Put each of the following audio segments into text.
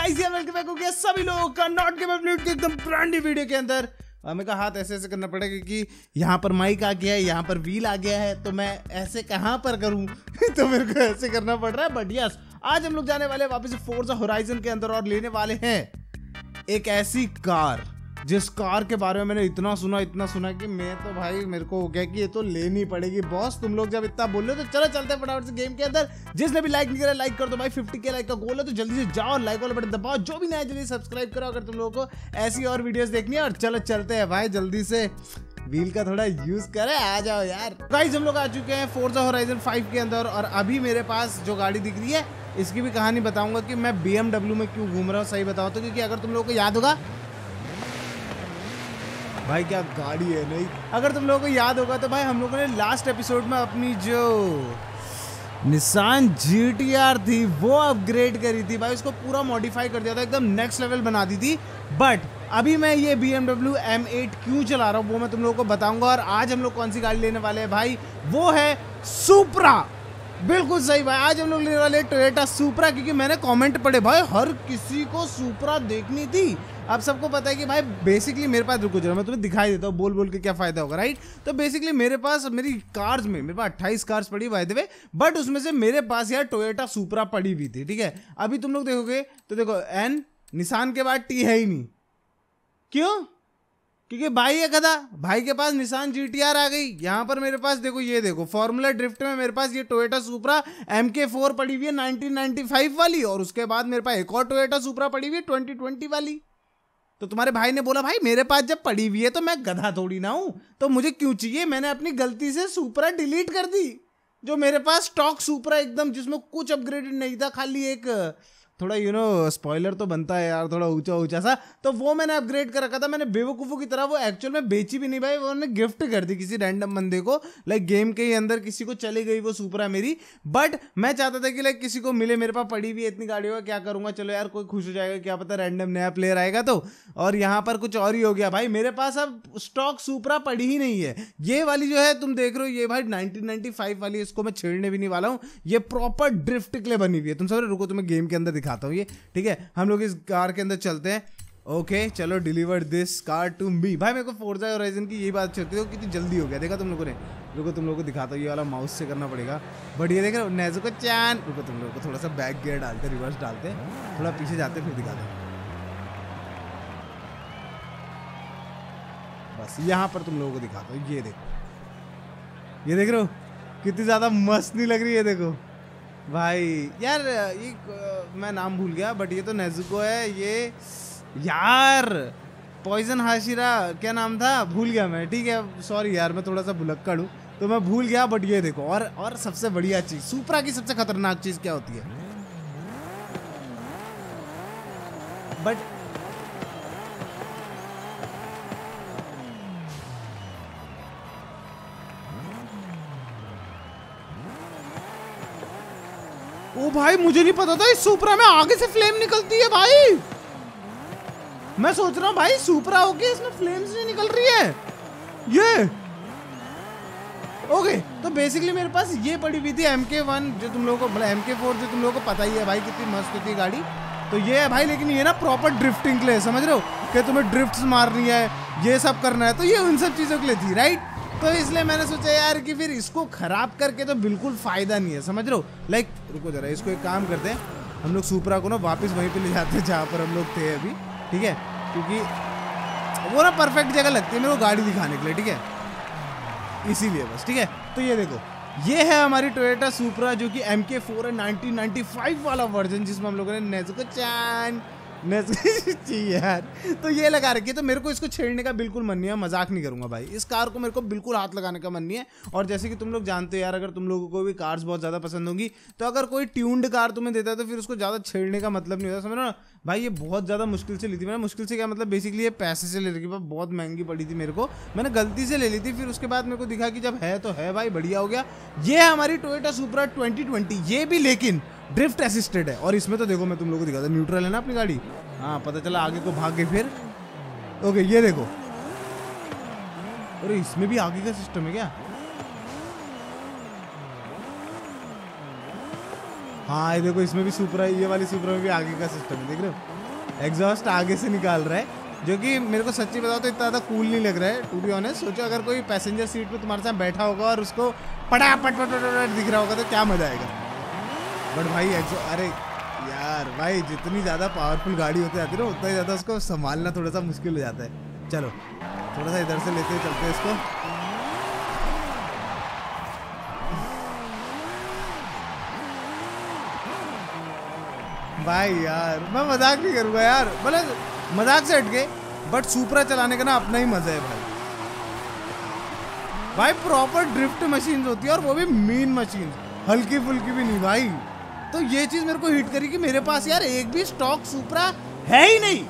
Guys यार welcome back हो गया सभी लोगों का नॉट गेम अपडेट के एकदम ब्रांड न्यू वीडियो के अंदर। हमें का हाथ ऐसे ऐसे करना पड़ेगा क्योंकि यहाँ पर माइक आ गया है, यहाँ पर व्हील आ गया है, तो मैं ऐसे कहाँ पर करूँ तो मेरे को ऐसे करना पड़ रहा है। बट यस, आज हम लोग जाने वाले हैं वापस फोर्जा होराइजन के अंदर और लेने वाले हैं एक ऐसी कार जिस कार के बारे में मैंने इतना सुना कि मैं तो भाई मेरे को हो गया कि ये तो लेनी पड़ेगी बॉस। तुम लोग जब इतना बोल रहे हो तो चलो चलते हैं फटाफट से गेम के अंदर। जिसने भी लाइक नहीं करा लाइक कर दो भाई, 50 के लाइक का गोल है तो जल्दी से जाओ और लाइक वाला बटन दबाओ। जो भी नया जल्दी सब्सक्राइब करो अगर तुम लोगों को ऐसी और वीडियोस देखनी है। और चलो चलते हैं भाई, जल्दी से व्हील का थोड़ा यूज करे, आ जाओ यार। गाइस हम लोग आ चुके हैं फोर्जा होराइजन 5 के अंदर और अभी मेरे पास जो गाड़ी दिख रही है इसकी भी कहानी बताऊंगा कि मैं BMW में क्यों घूम रहा हूँ। सही बताओ तो, क्योंकि अगर तुम लोगों को याद होगा भाई क्या गाड़ी है, नहीं अगर तुम लोगों को याद होगा तो भाई हम लोगों ने लास्ट एपिसोड में अपनी जो निसान GTR थी वो अपग्रेड करी थी भाई, उसको पूरा मॉडिफाई कर दिया था, एकदम नेक्स्ट लेवल बना दी थी। बट अभी मैं ये BMW M8 क्यों चला रहा हूँ वो मैं तुम लोगों को बताऊंगा। और आज हम लोग कौन सी गाड़ी लेने वाले हैं भाई, वो है सुप्रा। बिल्कुल सही भाई, आज हम लोग लेने वाले टोयोटा सुप्रा, क्योंकि मैंने कमेंट पढ़े भाई हर किसी को सुप्रा देखनी थी। अब सबको पता है कि भाई बेसिकली मेरे पास, रुको जरा मैं तुम्हें दिखाई देता हूँ बोल बोल के क्या फायदा होगा, राइट। तो बेसिकली मेरे पास मेरी कार्स में मेरे पास 28 कार्स पड़ी बाय द वे, बट उसमें से मेरे पास यार टोयोटा सुप्रा पड़ी हुई थी, ठीक है। अभी तुम लोग देखोगे तो देखो N निशान के बाद T है ही नहीं, क्यों? क्योंकि भाई है गधा, भाई के पास निसान GTR आ गई। यहाँ पर मेरे पास देखो, ये देखो फॉर्मूला ड्रिफ्ट में मेरे पास ये टोयोटा सुप्रा MK4 पड़ी हुई है 1995 वाली, और उसके बाद मेरे पास एक और टोयोटा सुप्रा पड़ी हुई है 2020 वाली। तो तुम्हारे भाई ने बोला भाई मेरे पास जब पड़ी हुई है तो मैं गधा थोड़ी ना हूं, तो मुझे क्यों चाहिए। मैंने अपनी गलती से सुप्रा डिलीट कर दी। जो मेरे पास स्टॉक सुप्रा एकदम जिसमें कुछ अपग्रेडेड नहीं था, खाली एक थोड़ा स्पॉइलर तो बनता है यार, थोड़ा ऊंचा ऊंचा सा, तो वो मैंने अपग्रेड कर रखा था। मैंने बेवकूफ़ों की तरह वो एक्चुअल में बेची भी नहीं भाई, वो उन्होंने गिफ्ट कर दी किसी रैंडम बंदे को, लाइक गेम के ही अंदर किसी को चली गई वो सुप्रा मेरी। बट मैं चाहता था कि लाइक किसी को मिले, मेरे पास पड़ी हुई है इतनी गाड़ियों का, क्या करूंगा, चलो यार कोई खुश हो जाएगा, क्या पता रैंडम नया प्लेयर आएगा तो। और यहाँ पर कुछ और ही हो गया भाई, मेरे पास अब स्टॉक सुप्रा पड़ी ही नहीं है। ये वाली जो है तुम देख रहे हो ये भाई 1995 वाली, इसको मैं छेड़ने भी नहीं वाला हूँ। ये प्रॉपर ड्रिफ्ट के लिए बनी हुई है। तुम सब रुको, तुम्हें गेम के अंदर दिखाता हूँ ये, ठीक है। हम लोग इस कार के अंदर चलते हैं। ओके चलो, deliver this car to me. भाई मेरे को फोर्जा होराइजन की यही बात चलती है, कितनी जल्दी हो गया देखा तुम लोगों ने। रुको तुम लोगों को दिखाता हूँ, ये वाला माउस से करना पड़ेगा। बट ये देख रहे हो नेज़ुको चान, रुको तुम लोगों को थोड़ा सा बैक गियर डालते, रिवर्स डालते, थोड़ा पीछे जाते फिर दिखाते हैं। बस यहाँ पर तुम लोगों को दिखाता हूँ, ये देखो, ये देख रहे हो कितनी ज़्यादा मस्त नहीं लग रही है। देखो भाई यार ये मैं नाम भूल गया, बट ये तो नेज़ुको है, ये यार पॉइजन हाशिरा क्या नाम था भूल गया मैं, ठीक है सॉरी यार, मैं थोड़ा सा भुलक्कड़ हूँ तो मैं भूल गया। बट ये देखो, और सबसे बढ़िया चीज़ सुप्रा की सबसे खतरनाक चीज़ क्या होती है, बट ओ भाई मुझे नहीं पता था इस सुप्रा में आगे से फ्लेम निकलती है भाई। मैं सोच रहा हूँ भाई सुप्रा होके इसमें फ्लेम्स नहीं निकल रही है ये। ओके तो बेसिकली मेरे पास ये पड़ी हुई थी MK1 जो तुम लोगों को, MK4 जो तुम लोगों को पता ही है भाई कितनी मस्त थी गाड़ी। तो ये है भाई, लेकिन ये ना प्रॉपर ड्रिफ्टिंग के लिए, समझ रहे हो कि तुम्हें ड्रिफ्ट्स मारनी है, ये सब करना है, तो ये उन सब चीज़ों के लिए थी, राइट। तो इसलिए मैंने सोचा यार कि फिर इसको खराब करके तो बिल्कुल फायदा नहीं है, समझ रहे हो। लाइक रुको जरा, इसको एक काम करते हैं, हम लोग सुप्रा को ना वापस वहीं पे ले जाते हैं जहाँ पर हम लोग थे अभी, ठीक है, क्योंकि वो ना परफेक्ट जगह लगती है मेरे को गाड़ी दिखाने के लिए, ठीक है, इसीलिए बस, ठीक है। तो ये देखो, ये है हमारी टोयोटा सुप्रा जो कि MK4 है 1995 वाला वर्जन, जिसमें हम लोगों ने नेज़ुको चान यार तो ये लगा रखी है। तो मेरे को इसको छेड़ने का बिल्कुल मन नहीं है, मजाक नहीं करूंगा भाई, इस कार को मेरे को बिल्कुल हाथ लगाने का मन नहीं है। और जैसे कि तुम लोग जानते हो यार, अगर तुम लोगों को भी कार्स बहुत ज़्यादा पसंद होंगी तो अगर कोई ट्यून्ड कार तुम्हें देता है तो फिर उसको ज़्यादा छेड़ने का मतलब नहीं होता, समझ रहे हो ना भाई। ये बहुत ज़्यादा मुश्किल से ली थी मैंने, मुश्किल से क्या मतलब बेसिकली ये पैसे से ले रखी, बहुत महंगी पड़ी थी मेरे को, मैंने गलती से ले ली थी। फिर उसके बाद मेरे को दिखा कि जब है तो है भाई, बढ़िया हो गया। ये है हमारी टोयोटा सुप्रा 2020, ये भी लेकिन ड्रिफ्ट असिस्टेड है। और इसमें तो देखो मैं तुम लोगों को दिखाता, न्यूट्रल है ना अपनी गाड़ी, हाँ पता चला आगे को भाग गई फिर। ओके ये देखो, अरे इसमें भी आगे का सिस्टम है क्या, हाँ ये देखो इसमें भी सुपरा, ये वाली सुपरा में भी आगे का सिस्टम है, देख रहे हो एग्जॉस्ट आगे से निकाल रहा है, जो कि मेरे को सच्ची बताओ तो इतना ज़्यादा कूल नहीं लग रहा है टू बी ऑनेस्ट। सोचो अगर कोई पैसेंजर सीट में तुम्हारे साथ बैठा होगा और उसको पटापट दिख रहा होगा तो क्या मजा आएगा। बट भाई अरे यार भाई जितनी ज़्यादा पावरफुल गाड़ी होती जाती है ना उतना ही ज़्यादा उसको संभालना थोड़ा सा मुश्किल हो जाता है। चलो थोड़ा सा इधर से लेते चलते हैं इसको। भाई यार मैं मजाक नहीं करूँगा यार, मतलब मजाक से हट के, बट सुपरा चलाने का ना अपना ही मजा है भाई। भाई प्रॉपर ड्रिफ्ट मशीन होती है और वो भी मीन मशीन, हल्की फुल्की भी नहीं भाई। तो ये चीज मेरे को हिट करी कि मेरे पास यार एक भी स्टॉक सुपरा है ही नहीं।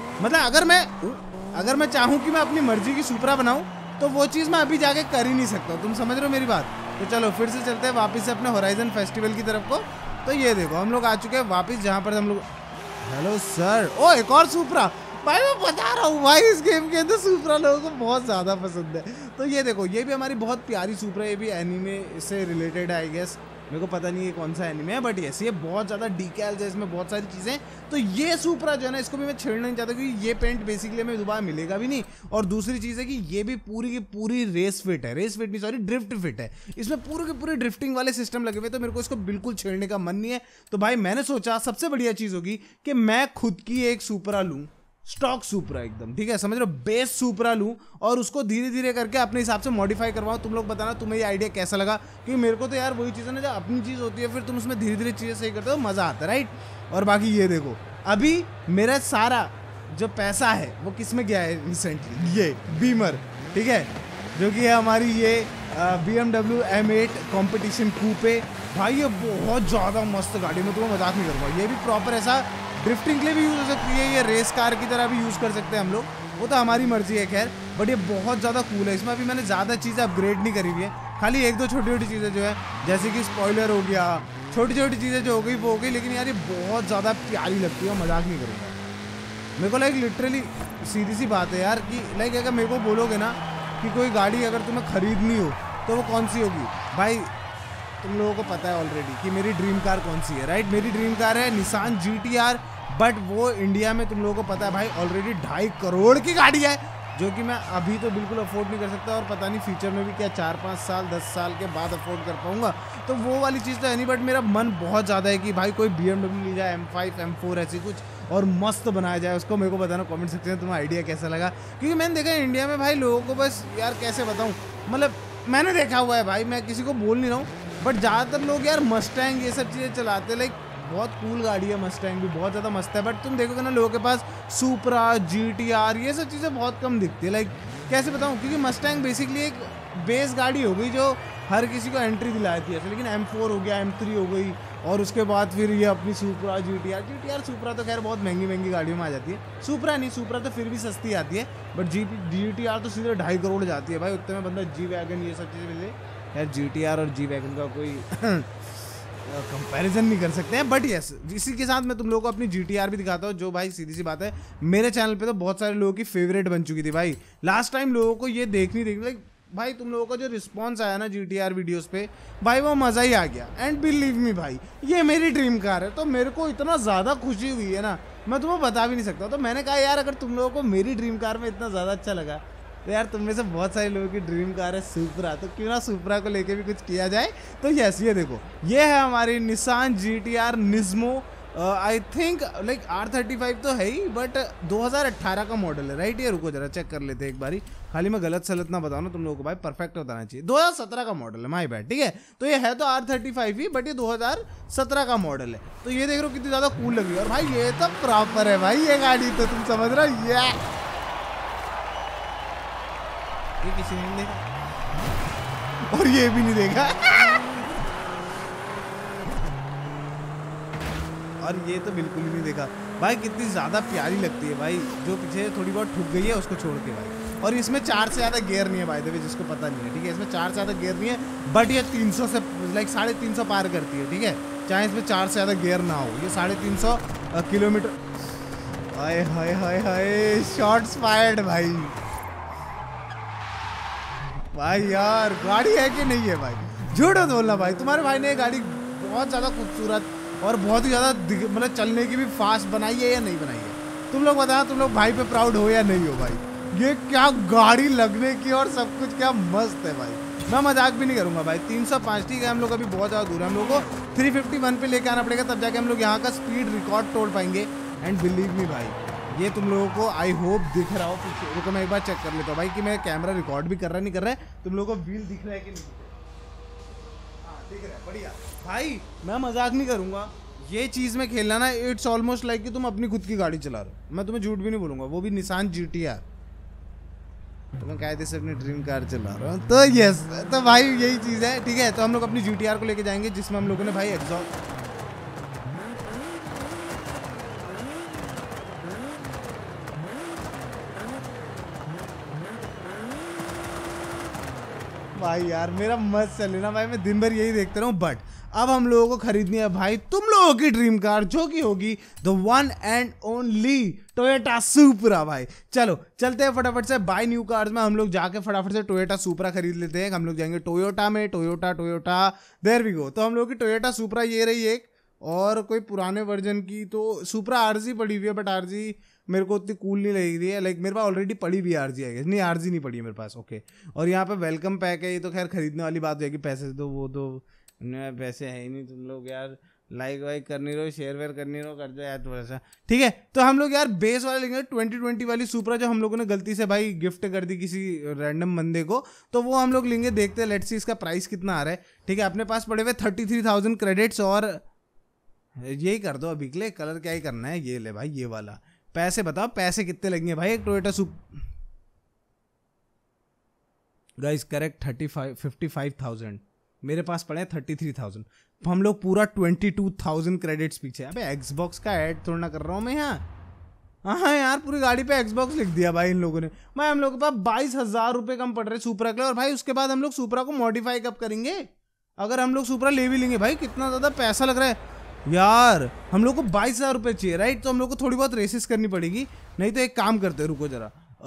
मतलब अगर मैं चाहूँ कि मैं अपनी मर्जी की सुपरा बनाऊं तो वो चीज मैं अभी जाके कर ही नहीं सकता, तुम समझ रहे हो मेरी बात। तो चलो फिर से चलते हैं वापस से अपने होराइजन फेस्टिवल की तरफ को। तो ये देखो हम लोग आ चुके हैं वापस जहाँ पर हम लोग, हेलो सर, ओ एक और सुपरा। भाई मैं बता रहा हूँ भाई इस गेम के अंदर सुपरा लोगों को बहुत ज़्यादा पसंद है। तो ये देखो ये भी हमारी बहुत प्यारी सुपरा, ये भी एनीमे से रिलेटेड है आई गेस, मेरे को पता नहीं है कौन सा एनीमे है, बट यस ये बहुत ज़्यादा डिकैल्स है, इसमें बहुत सारी चीज़ें। तो ये सुपरा जो है ना इसको भी मैं छेड़ना नहीं चाहता क्योंकि ये पेंट बेसिकली हमें दोबारा मिलेगा भी नहीं। और दूसरी चीज़ है कि ये भी पूरी की पूरी रेस फिट है, रेस फिट नहीं सॉरी ड्रिफ्ट फिट है, इसमें पूरे के पूरे ड्रिफ्टिंग वाले सिस्टम लगे हुए। तो मेरे को इसको बिल्कुल छेड़ने का मन नहीं है। तो भाई मैंने सोचा सबसे बढ़िया चीज़ होगी कि मैं खुद की एक सुपरा लूँ, स्टॉक सुपरा एकदम, ठीक है समझ लो बेस सुपरा लूँ और उसको धीरे धीरे करके अपने हिसाब से मॉडिफाई करवाऊँ। तुम लोग बताना तुम्हें ये आइडिया कैसा लगा, क्योंकि मेरे को तो यार वही चीज़ है ना जब अपनी चीज़ होती है फिर तुम उसमें धीरे धीरे चीज़ें सही करते हो, मज़ा आता है राइट। और बाकी ये देखो अभी मेरा सारा जो पैसा है वो किस में गया है रिसेंटली, ये बीमर, ठीक है, जो कि है हमारी ये BMW M8 कॉम्पिटिशन कूपे। भाई ये बहुत ज़्यादा मस्त गाड़ी, मैं तुम्हें मजाक नहीं करूँगा। ये भी प्रॉपर ऐसा ड्रिफ्टिंग के लिए भी यूज़ हो सकती है, ये रेस कार की तरह भी यूज़ कर सकते हैं हम लोग, वो तो हमारी मर्जी है खैर। बट ये बहुत ज़्यादा कूल है, इसमें अभी मैंने ज़्यादा चीज़ें अपग्रेड नहीं करी हुई है, खाली एक दो छोटी छोटी चीज़ें जो है जैसे कि स्पॉइलर हो गया, छोटी छोटी चीज़ें जो हो गई वो हो गई। लेकिन यार ये बहुत ज़्यादा प्यारी लगती है, मजाक नहीं करूँगा। मेरे को लाइक लिटरली सीधी सी बात है यार कि लाइक अगर मेरे को बोलोगे ना कि कोई गाड़ी अगर तुम्हें खरीदनी हो तो वो कौन सी होगी, भाई तुम लोगों को पता है ऑलरेडी कि मेरी ड्रीम कार कौन सी है राइट। मेरी ड्रीम कार है निसान GTR, बट वो इंडिया में तुम लोगों को पता है भाई ऑलरेडी 2.5 करोड़ की गाड़ी है, जो कि मैं अभी तो बिल्कुल अफोर्ड नहीं कर सकता और पता नहीं फ्यूचर में भी क्या 4-5 साल 10 साल के बाद अफोर्ड कर पाऊंगा। तो वो वाली चीज़ तो है नहीं, बट मेरा मन बहुत ज़्यादा है कि भाई कोई BMW ली जाए, M5 M4 ऐसी कुछ और मस्त बनाया जाए उसको। मेरे को बताना कमेंट सेक्शन में तुम्हें आइडिया कैसा लगा, क्योंकि मैंने देखा है इंडिया में भाई लोगों को बस यार कैसे बताऊँ, मतलब मैंने देखा हुआ है भाई, मैं किसी को बोल नहीं रहा हूँ, बट ज़्यादातर लोग यार मस्टैंग ये सब चीज़ें चलाते, लाइक बहुत कूल गाड़ी है मस्टैंग भी, बहुत ज़्यादा मस्त है। बट तुम देखोगे ना लोगों के पास सुपरा GTR ये सब चीज़ें बहुत कम दिखती है। लाइक कैसे बताऊँ, क्योंकि मस्टैंग बेसिकली एक बेस गाड़ी हो गई जो हर किसी को एंट्री दिलाती है। लेकिन M4 हो गया, M3 हो गई, और उसके बाद फिर ये अपनी सुपरा GTR सुपरा तो खैर बहुत महंगी गाड़ियों में आ जाती है। सुपरा नहीं, सुपरा तो फिर भी सस्ती आती है, बट GTR तो सीधे 2.5 करोड़ जाती है भाई। उतने में बंदा G-Wagon ये सब चीज़ें मिले यार, GTR और G-Wagon का कोई कंपैरिजन नहीं कर सकते हैं। बट यस इसी के साथ मैं तुम लोगों को अपनी GTR भी दिखाता हूँ, जो भाई सीधी सी बात है मेरे चैनल पे तो बहुत सारे लोगों की फेवरेट बन चुकी थी भाई। लास्ट टाइम लोगों को ये देखनी लाइक भाई तुम लोगों का जो रिस्पांस आया ना GTR वीडियोस पे भाई वो मज़ा ही आ गया। एंड बिलीव मी भाई ये मेरी ड्रीम कार है, तो मेरे को इतना ज़्यादा खुशी हुई है ना मैं तुम्हें बता भी नहीं सकता। तो मैंने कहा यार अगर तुम लोगों को मेरी ड्रीम कार में इतना ज़्यादा अच्छा लगा तो यार तुम में से बहुत सारे लोगों की ड्रीम कार है सुपरा, तो क्यों ना सुपरा को लेके भी कुछ किया जाए। तो यस ये देखो ये है हमारी Nissan GTR Nismo, I think like R35 तो है ही, बट 2018 का मॉडल है राइट। ये रुको जरा चेक कर लेते हैं एक बारी, खाली मैं गलत सलत ना बताऊँ ना तुम लोगों को भाई, परफेक्ट बताना चाहिए। 2017 का मॉडल है माय बैड, ठीक है। तो ये है तो R35 ही, बट ये 2017 का मॉडल है। तो ये देख रहे हो कितनी ज़्यादा कूल लग रही है, और भाई ये तो प्रॉपर है भाई ये गाड़ी, तो तुम समझ रहे हो ये किसी ने नहीं देखा और ये भी नहीं देखा और ये तो बिल्कुल ही नहीं देखा भाई। कितनी ज़्यादा प्यारी लगती है भाई, जो पीछे थोड़ी बहुत ठुक गई है उसको छोड़ के भाई। और इसमें 4 से ज़्यादा गियर नहीं है भाई, देखिए जिसको पता नहीं है, ठीक है। इसमें 4 से ज़्यादा गियर नहीं है, बट ये 300 से लाइक 350 पार करती है, ठीक है। चाहे इसमें 4 से ज़्यादा गियर ना हो, ये 350 किलोमीटर। हाय हाय हाय हाय शॉट्स फायर्ड भाई। भाई यार गाड़ी है कि नहीं है भाई, झूठ मत बोलना भाई। तुम्हारे भाई ने गाड़ी बहुत ज़्यादा खूबसूरत और बहुत ही ज़्यादा मतलब चलने की भी फास्ट बनाई है या नहीं बनाई है। तुम लोग बताओ, तुम लोग भाई पे प्राउड हो या नहीं हो भाई। ये क्या गाड़ी लगने की और सब कुछ क्या मस्त है भाई। मैं मजाक भी नहीं करूंगा भाई। 305 ठीक है, हम लोग अभी बहुत ज़्यादा दूर है, हम लोग को 351 पे लेके आना पड़ेगा, तब जाके हम लोग यहाँ का स्पीड रिकॉर्ड तोड़ पाएंगे। एंड बिलीव मी भाई, ये तुम लोगों को आई होप दिख रहा हो पीछे। रुको मैं एक बार चेक कर लेता हूँ भाई कि मैं कैमरा रिकॉर्ड भी कर रहा है नहीं कर रहा है। तुम लोगों को व्हील दिख रहा है कि नहीं? हाँ दिख रहा है, बढ़िया भाई। मैं मजाक नहीं करूंगा, ये चीज़ में खेलना ना इट्स ऑलमोस्ट लाइक कि तुम अपनी खुद की गाड़ी चला रहे हो। मैं तुम्हें झूठ भी नहीं बोलूंगा, वो भी निसान GTR। तो मैं कायदे से अपनी ड्रीम कार चला रहा हूँ। तो यस, तो भाई यही चीज़ है, ठीक है। तो हम लोग अपनी GTR को लेके जाएंगे, जिसमें हम लोगों ने भाई एग्जॉस्ट भाई यार मेरा मस्त चले ना भाई, मैं दिन भर यही देखते रहूँ। बट अब हम लोगों को खरीदनी है भाई तुम लोगों की ड्रीम कार, जो कि होगी the one and only Toyota Supra भाई। चलो चलते हैं फटाफट से बाय न्यू कार्स में। हम लोग जाके फटाफट से टोयोटा सुपरा खरीद लेते हैं। हम लोग जाएंगे टोयोटा में, टोयोटा देयर वी गो। तो हम लोग की टोयोटा सुपरा ये रही एक, और कोई पुराने वर्जन की तो सुपरा आरजी पड़ी हुई है, बट आरजी मेरे को उतनी कूल नहीं लग रही है। लाइक मेरे पास ऑलरेडी पड़ी हुई आरजी है, नहीं आरजी नहीं पड़ी है मेरे पास। ओके, और यहाँ पे वेलकम पैक है, ये तो खैर खरीदने वाली बात होगी। पैसे से तो वो तो पैसे है ही नहीं। तुम लोग यार लाइक वाइक करनी रहो, शेयर वेयर करनी रहो, कर जाए यार थोड़ा सा, ठीक है। तो हम लोग यार बेस वाले लेंगे 2020 वाली सुपरा, जो हम लोगों ने गलती से भाई गिफ्ट कर दी किसी रैंडम बंदे को, तो वो हम लोग लेंगे। देखते हैं लेट्स सी इसका प्राइस कितना आ रहा है, ठीक है। अपने पास पड़े हुए 33,000 क्रेडिट्स, और यही कर दो अभी के लिए। कलर क्या ही करना है, ये ले भाई ये वाला। पैसे बताओ पैसे कितने लगेंगे भाई एक टोयोटा गाइस करेक्ट 55,000। मेरे पास पड़े 33,000। हम लोग पूरा 22,000 क्रेडिट्स पीछे। अबे एक्सबॉक्स का ऐड थोड़ा ना कर रहा हूँ मैं यहाँ। हाँ यार पूरी गाड़ी पे एक्सबॉक्स लिख दिया भाई इन लोगों ने। भाई हम लोग के पास 22,000 रुपये कम पड़ रहे सुपरा के लिए। और भाई उसके बाद हम लोग सुपरा को मॉडिफाई कब करेंगे? अगर हम लोग सुपरा ले भी लेंगे भाई, कितना ज़्यादा पैसा लग रहा है यार। हम लोग को 22,000 रुपये चाहिए राइट। तो हम लोग को थोड़ी बहुत रेसेस करनी पड़ेगी। नहीं तो एक काम करते हैं, रुको जरा।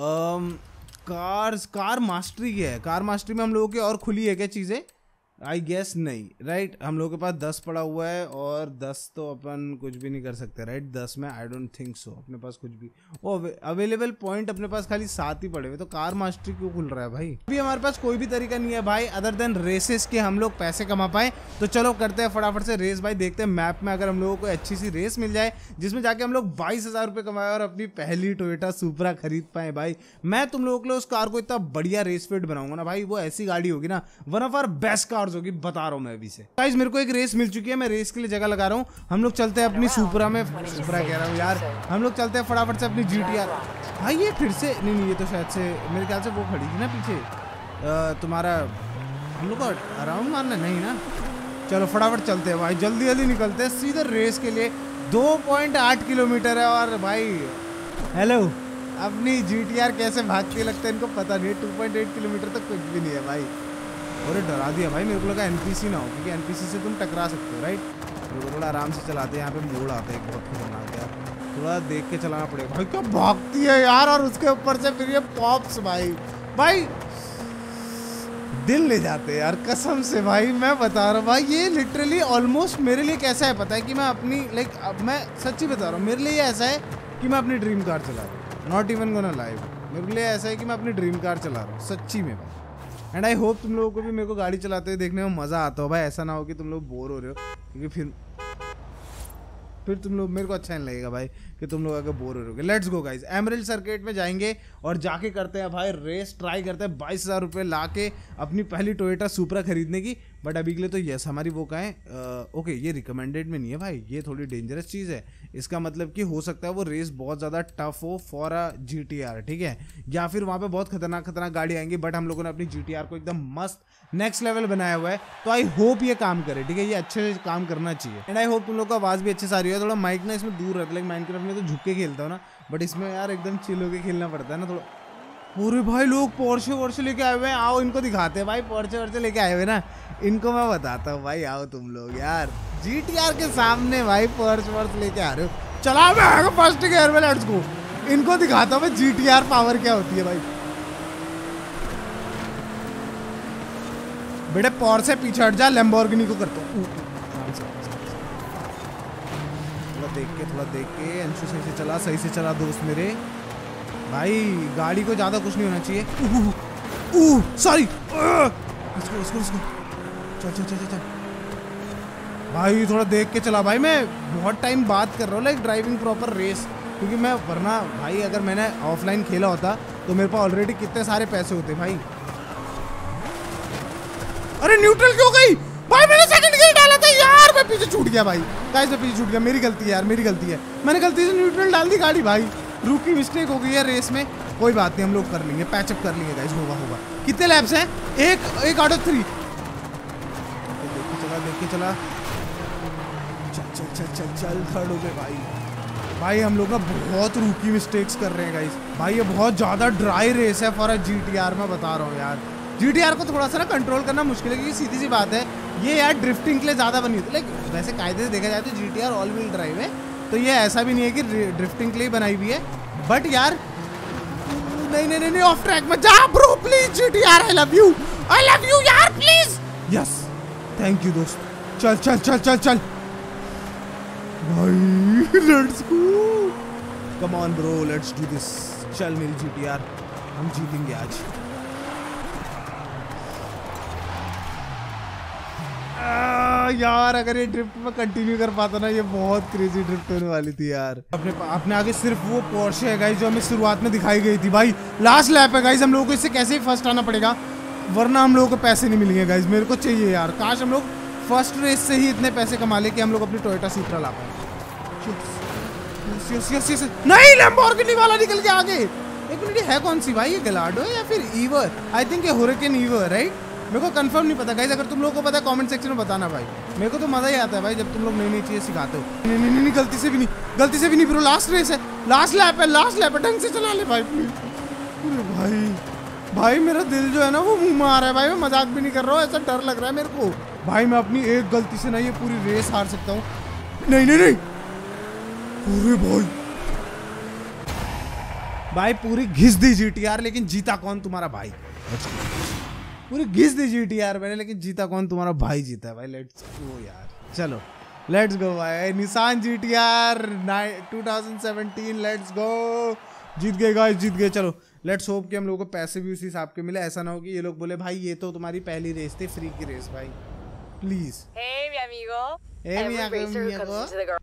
कार मास्टरी क्या है? कार मास्टरी में हम लोगों की और खुली है क्या चीज़ें? आई गेस नहीं राइट। हम लोगों के पास 10 पड़ा हुआ है, और 10 तो अपन कुछ भी नहीं कर सकते राइट। 10 में आई डोंट थिंक सो अपने पास कुछ भी। वो अवेलेबल पॉइंट अपने पास खाली 7 ही पड़े हुए। तो कार मास्टरी क्यों खुल रहा है भाई? अभी हमारे पास कोई भी तरीका नहीं है भाई अदर देन रेसेस के हम लोग पैसे कमा पाए। तो चलो करते हैं फटाफट से रेस भाई। देखते हैं मैप में अगर हम लोगों को अच्छी सी रेस मिल जाए, जिसमें जाके हम लोग 22,000 रुपये कमाए और अपनी पहली टोयोटा सुपरा खरीद पाए भाई। मैं तुम लोगों के लिए उस कार को इतना बढ़िया रेस फिट बनाऊंगा ना भाई, वो ऐसी गाड़ी होगी ना, one of our best cars होगी, बता रहा हूँ मैं अभी से। गाइस मेरे को एक रेस मिल चुकी है, मैं रेस के लिए जगह लगा रहा हूँ। हम लोग चलते हैं अपनी सुपरा में, सुपरा कह रहा हूँ यार, हम लोग चलते हैं फटाफट से अपनी GTR। भाई ये फिर से नहीं, ये तो शायद से मेरे ख्याल से वो खड़ी थी ना पीछे तुम्हारा। हम लोग को अराउंड मारना नहीं ना। चलो फटाफट चलते हैं भाई, जल्दी जल्दी निकलते हैं सीधे रेस के लिए। 2.8 किलोमीटर है। और भाई हेलो, अपनी GTR कैसे भागती है लगता है इनको पता नहीं। 2.8 किलोमीटर तक कुछ भी नहीं है भाई। और डरा दिया भाई, मेरे को लगा NPC ना हो, क्योंकि NPC से तुम टकरा सकते हो राइट। मेरे को थोड़ा आराम से चलाते हैं। यहाँ पे मोड़ आते हैं बहुत खतरनाक यार, थोड़ा देख के चलाना पड़ेगा। भाई क्या भागती है यार, और उसके ऊपर से फिर ये पॉप्स भाई, भाई दिल ले जाते हैं यार कसम से भाई। मैं बता रहा हूँ भाई, ये लिटरली ऑलमोस्ट मेरे लिए कैसा है पता है कि मैं अपनी लाइक, अब मैं सच्ची बता रहा हूँ, मेरे लिए ऐसा है कि मैं अपनी ड्रीम कार चला रहा हूँ। नॉट इवन गोना लाइव, मेरे लिए ऐसा है कि मैं अपनी ड्रीम कार चला रहा हूँ सच्ची में भाई। एंड आई होप तुम लोगों को भी मेरे को गाड़ी चलाते हुए देखने में मज़ा आता हो भाई। ऐसा ना हो कि तुम लोग बोर हो रहे हो, क्योंकि फिर तुम लोग, मेरे को अच्छा नहीं लगेगा भाई कि तुम लोग अगर बोर हो रहे हो। Let's go guys, Emerald circuit में जाएंगे और जाके करते हैं भाई रेस, ट्राई करते हैं 22,000 रुपये ला के अपनी पहली टोयोटा सुपरा खरीदने की। बट अभी के लिए तो यस हमारी वो का है ओके, ये रिकमेंडेड में नहीं है भाई, ये थोड़ी डेंजरस चीज़ है। इसका मतलब कि हो सकता है वो रेस बहुत ज़्यादा टफ हो फॉर अ GTR, ठीक है, या फिर वहाँ पे बहुत खतरनाक खतरनाक गाड़ी आएंगी। बट हम लोगों ने अपनी GTR को एकदम मस्त नेक्स्ट लेवल बनाया हुआ है, तो आई होप ये काम करे, ठीक है, ये अच्छे से काम करना चाहिए। एंड आई होप तुम लोग का आवाज़ भी अच्छे से आ रही है। थोड़ा माइक ना इसमें दूर रख, लाइक माइनक्राफ्ट में तो झुक के खेलता हूँ ना, बट इसमें यार एकदम चिल होके खेलना पड़ता है ना थोड़ा। पूरे भाई लोग पोर्शे वोर्शे लेके आए हुए हैं, आओ इनको दिखाते हैं भाई। पोर्शे वोर्शे लेके आए हुए ना, इनको मैं बताता हूँ भाई, आओ तुम लोग यार GTR के सामने भाई पोर्शे वोर्शे लेके आ रहे हो। चला मैं फर्स्ट गियर में, लेट्स गो। इनको दिखाता हूँ मैं GTR पावर क्या होती है भाई। बेटे पोर्शे पीछे हट जा, लैम्बोर्गिनी को करता हूँ। थोड़ा देख के। अंशु सही से चला दोस्त मेरे भाई। गाड़ी को ज़्यादा कुछ नहीं होना चाहिए। सॉरी, इसको चल भाई, थोड़ा देख के चला भाई। मैं बहुत टाइम बात कर रहा हूँ लाइक ड्राइविंग प्रॉपर रेस, क्योंकि मैं वरना भाई अगर मैंने ऑफलाइन खेला होता तो मेरे पास ऑलरेडी कितने सारे पैसे होते भाई। अरे न्यूट्रल क्यों गई भाई? मैंने सेकंड गियर डाला था यार, मैं पीछे छूट गया भाई। गाइस मैं पीछे छूट गया, मेरी गलती है यार, मेरी गलती है। मैंने गलती से न्यूट्रल डाल दी गाड़ी भाई। रूकी मिस्टेक हो गई है रेस में, कोई बात नहीं, हम लोग कर लेंगे, पैचअप कर लेंगे गाइस। होगा। कितने लैप्स हैं? एक आउट ऑफ 3। देख के चला। चल थर्ड हो गए भाई। हम लोग ना बहुत रूकी मिस्टेक्स कर रहे हैं गाइस। भाई ये बहुत ज़्यादा ड्राई रेस है फॉर अ GTR, मैं बता रहा हूँ यार। GTR को थोड़ा सा ना कंट्रोल करना मुश्किल है, क्योंकि सीधी सी बात है ये यार ड्रिफ्टिंग के लिए ज़्यादा बनी होती है। लाइक वैसे कायदे से देखा जाए तो GTR ऑल व्हील ड्राइव है, तो ये ऐसा भी नहीं है कि ड्रिफ्टिंग के लिए बनाई हुई है। बट यार नहीं, ऑफ ट्रैक मत जा bro please. GTR I love you यार, प्लीज। यस थैंक यू दोस्त। चल भाई, let's go, come on bro, let's do this. चल मेरी GTR, हम जीतेंगे आज। यार अगर ये ड्रिफ्ट में कंटिन्यू कर पाता ना, ये बहुत क्रेजी ड्रिफ्ट होने वाली थी यार। अपने आगे सिर्फ वो पोर्शे है गाइस जो हमें शुरुआत में दिखाई गई थी भाई। लास्ट लैप है गाइस, हम लोगों को इससे कैसे ही फर्स्ट आना पड़ेगा, वरना हम लोगों को पैसे नहीं मिलेंगे गाइस। मेरे को चाहिए यार, काश हम लोग फर्स्ट रेस से ही इतने पैसे कमा ले कि हम लोग अपनी टोयोटा सुपरा ला पाए। यस नहीं, लैम्बोर्गिनी वाला निकल के आगे। एक मिनट, है कौन सी भाई? ये गलाडो है या फिर ईवर? आई थिंक ये हुरिकेन ईवर, राइट? मेरे को कंफर्म नहीं पता गाइस, अगर तुम लोगों को पता है कमेंट सेक्शन में बताना भाई। मेरे को तो मजा ही आता है भाई जब तुम लोग नई चीजें सिखाते हो। नहीं, गलती से भी नहीं ब्रो, लास्ट रेस है, लास्ट लैप है, ढंग से चला ले भाई प्लीज। भाई मेरा दिल जो है ना वो मुंह में आ रहा है भाई, मैं मजाक भी नहीं कर रहा हूँ, ऐसा डर लग रहा है मेरे को भाई। मैं अपनी एक गलती से ना ये पूरी रेस हार सकता हूँ। नहीं अरे भाई पूरी घिस दी GTR, लेकिन जीता कौन? तुम्हारा भाई। पूरी घिस दी GTR मैंने, लेकिन जीता कौन? तुम्हारा भाई जीता है भाई। लेट्स गो यार, चलो लेट्स गो भाई। Nissan GTR 2017, let's go. जीत गए गाइस, जीत गए। चलो लेट्स होप कि हम लोगों को पैसे भी उसी हिसाब के मिले। ऐसा ना हो कि ये लोग बोले भाई ये तो तुम्हारी पहली रेस थी, फ्री की रेस भाई, please. Hey, mi amigo. Hey, Every mi racer who amigo. comes into the garage.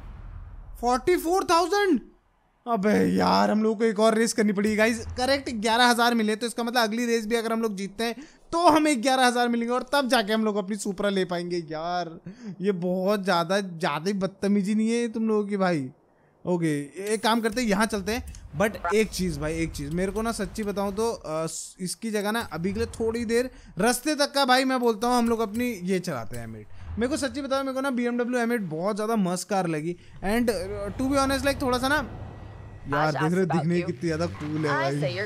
44,000। अबे यार हम लोगों को एक और रेस करनी पड़ेगी गाइस। करेक्ट 11,000 मिले, तो इसका मतलब अगली रेस भी अगर हम लोग जीतते हैं तो हमें 11,000 मिलेंगे, और तब जाके हम लोग अपनी सुपरा ले पाएंगे। यार ये बहुत ज़्यादा ही बदतमीजी नहीं है तुम लोगों की भाई? ओके एक काम करते हैं, यहाँ चलते हैं। बट एक चीज़ भाई, एक चीज़ मेरे को ना सच्ची बताऊँ तो इसकी जगह ना अभी के लिए थोड़ी देर रास्ते तक का भाई मैं बोलता हूँ हम लोग अपनी ये चलाते हैं M8। मेरे को सच्ची बताओ, मेरे को ना BMW M8 बहुत ज़्यादा मस्त कार लगी। And to be honest like थोड़ा सा ना यार देख रहे दिखने कितनी ज़्यादा कूल है भाई।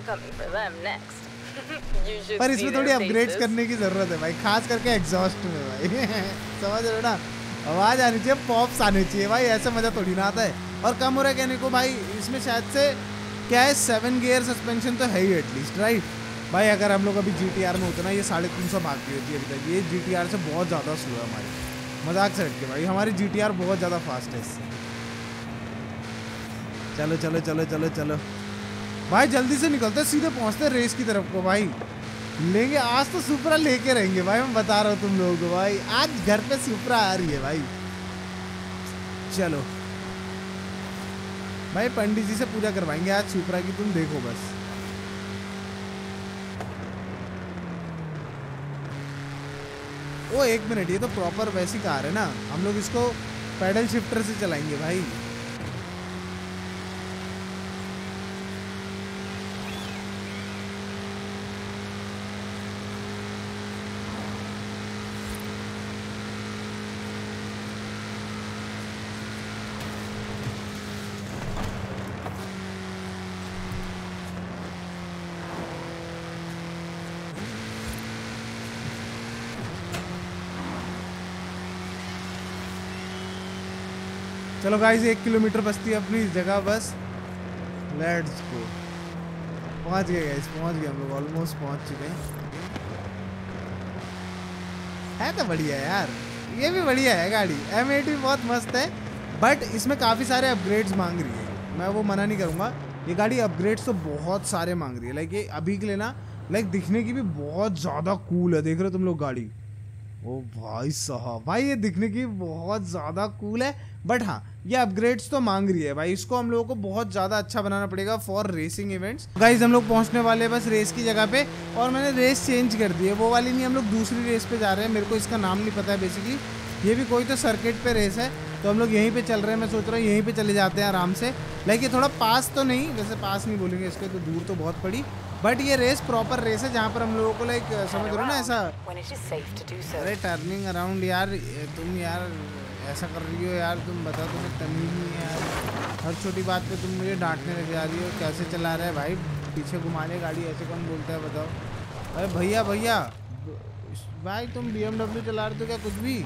पर इसमें थोड़ी अपग्रेड्स करने की ज़रूरत है भाई, खास करके एग्जॉस्ट में भाई। समझ रहे हो ना, आवाज़ आनी चाहिए, पॉप्स आने चाहिए भाई, ऐसे मज़ा थोड़ी ना आता है। और कम हो रहा है कहने को भाई, इसमें शायद से क्या है 7 गियर सस्पेंशन तो है ही एटलीस्ट, राइट भाई। अगर हम लोग अभी GTR में होते ना, ये 350 भाग की होती है अभी तक। ये GTR से बहुत ज़्यादा स्लो है हमारी, मजाक से हट के भाई। हमारी GTR बहुत ज़्यादा फास्ट है इससे। चलो भाई जल्दी से निकलते, सीधे पहुँचते रेस की तरफ को भाई। लेंगे आज तो सुपरा लेके रहेंगे भाई, मैं बता रहा हूँ तुम लोगों को भाई, आज घर पे सुपरा आ रही है भाई। चलो भाई पंडित जी से पूजा करवाएंगे आज सुपरा की, तुम देखो बस। ओ एक मिनट, ये तो प्रॉपर वैसी कार है ना, हम लोग इसको पैडल शिफ्टर से चलाएंगे भाई। चलो गाइस 1 किलोमीटर बचती है अपनी जगह बस। लेट्स गो, पहुंच गए गाइस, पहुंच गए हम लोग, ऑलमोस्ट पहुंच चुके हैं। है तो बढ़िया यार, ये भी बढ़िया है गाड़ी। M8 भी बहुत मस्त है, बट इसमें काफ़ी सारे अपग्रेड्स मांग रही है, मैं वो मना नहीं करूँगा। ये गाड़ी अपग्रेड्स तो बहुत सारे मांग रही है। लाइक ये अभी के लिए ना लाइक दिखने की भी बहुत ज़्यादा कूल है। देख रहे हो तुम लोग गाड़ी, ओ भाई साहब, भाई ये दिखने की बहुत ज़्यादा कूल है। बट हाँ, ये अपग्रेड्स तो मांग रही है भाई। इसको हम लोगों को बहुत ज़्यादा अच्छा बनाना पड़ेगा फॉर रेसिंग इवेंट्स। गाइज हम लोग पहुंचने वाले हैं बस रेस की जगह पे, और मैंने रेस चेंज कर दी है, वो वाली नहीं, हम लोग दूसरी रेस पे जा रहे हैं। मेरे को इसका नाम नहीं पता है बेसिकली। ये भी कोई तो सर्किट पे रेस है, तो हम लोग यहीं पे चल रहे हैं। मैं सोच रहा हूँ यहीं पे चले जाते हैं आराम से। लाइक ये थोड़ा पास तो नहीं, वैसे पास नहीं बोलेंगे इसके, तो दूर तो बहुत पड़ी, बट ये रेस प्रॉपर रेस है जहाँ पर हम लोगों को लाइक समझ रहे हो ना ऐसा। अरे टर्निंग अराउंड यार, तुम यार ऐसा कर रही हो यार, तुम बताओ, तुम्हें तमीज़ नहीं है यार। हर छोटी बात पे तुम मुझे डांटने लग जा रही हो। कैसे चला रहा है भाई, पीछे घुमा ले गाड़ी, ऐसे कौन बोलता है बताओ। अरे भैया भैया भाई, तुम BMW चला रहे हो क्या कुछ भी।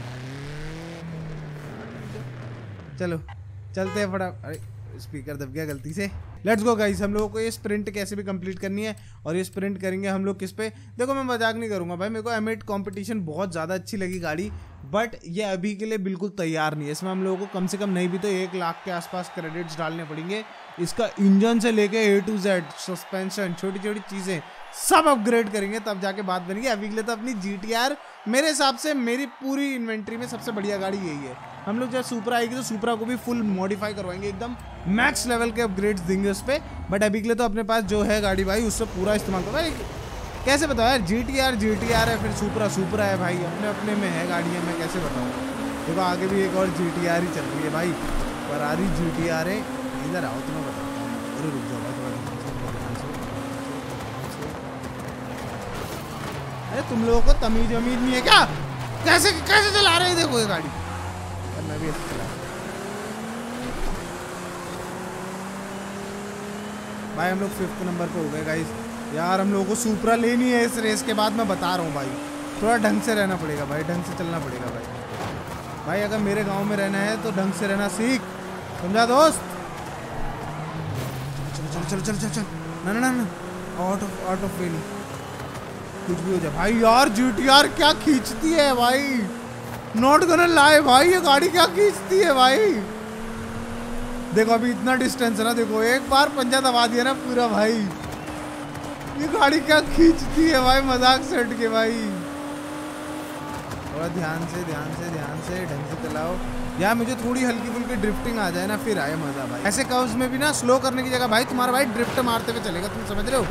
चलो चलते हैं फटा। अरे स्पीकर दब गया गलती से। लेट्स गो गाइस, हम लोगों को ये स्प्रिंट कैसे भी कंप्लीट करनी है, और ये स्प्रिंट करेंगे हम लोग किस पे। देखो मैं मजाक नहीं करूंगा भाई, मेरे को M8 कंपटीशन बहुत ज़्यादा अच्छी लगी गाड़ी, बट ये अभी के लिए बिल्कुल तैयार नहीं है। इसमें हम लोगों को कम से कम नहीं भी तो 1 लाख के आसपास क्रेडिट्स डालने पड़ेंगे। इसका इंजन से लेके A to Z, सस्पेंशन, छोटी छोटी चीज़ें सब अपग्रेड करेंगे, तब जाके बात बनेगी। अभी के लिए तो अपनी GTR मेरे हिसाब से मेरी पूरी इन्वेंट्री में सबसे बढ़िया गाड़ी यही है। हम लोग जब सुपरा आएगी तो सुपरा को भी फुल मॉडिफाई करवाएंगे, एकदम मैक्स लेवल के अपग्रेड्स देंगे उस पर। बट अभी के लिए तो अपने पास जो है गाड़ी भाई उससे पूरा इस्तेमाल करो भाई। कैसे बताओ यार, GTR है, फिर सुपरा है भाई, अपने अपने में है गाड़ियाँ, मैं कैसे बताऊँ। देखो आगे भी एक और GTR ही चल रही है भाई, फरारी GTR है। इधर आओ तुम्हें बताता हूँ। अरे रुक जाओ भाई थोड़ा ध्यान से। अरे तुम लोगों को तमीज वमीज नहीं है क्या, कैसे कैसे चला रहे हैं। देखो ये गाड़ी, मैं भी ऐसे चला भाई। हम लोग 5th नंबर पे हो गए गाइस। यार हम लोगों को सुपरा लेनी है इस रेस के बाद, मैं बता रहा हूँ भाई। थोड़ा ढंग से रहना पड़ेगा भाई, ढंग से चलना पड़ेगा भाई। भाई अगर मेरे गांव में रहना है तो ढंग से रहना सीख, समझा दोस्त। चल चल चल चल चल, ना ना ना, आउट ऑफ वे, कुछ भी हो जाए भाई। यार GTR क्या खींचती है भाई, नॉट गोना लाई भाई, ये गाड़ी क्या खींचती है भाई। देखो अभी इतना डिस्टेंस है ना, देखो एक बार पंजा दबा दिया ना पूरा भाई। ये गाड़ी क्या खींचती है भाई, मजाक से हट के भाई। थोड़ा ध्यान से ढंग से चलाओ यार। मुझे थोड़ी हल्की फुल्की ड्रिफ्टिंग आ जाए ना, फिर आए मजा भाई। ऐसे कर्व्स में भी ना स्लो करने की जगह भाई तुम्हारा भाई ड्रिफ्ट मारते हुए चलेगा, तुम समझ रहे हो।